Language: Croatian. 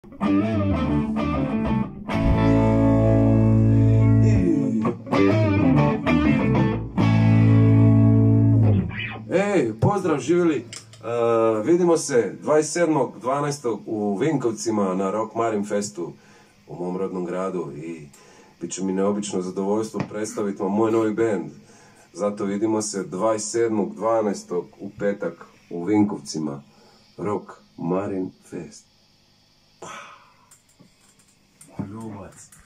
Ej, pozdrav, živjeli! Vidimo se 27.12. u Vinkovcima na Rock Marin Festu u mom rodnom gradu i bit će mi neobično zadovoljstvo predstaviti vam moj novi band. Zato vidimo se 27.12. u petak u Vinkovcima. Rock Marin Fest. Ljubac.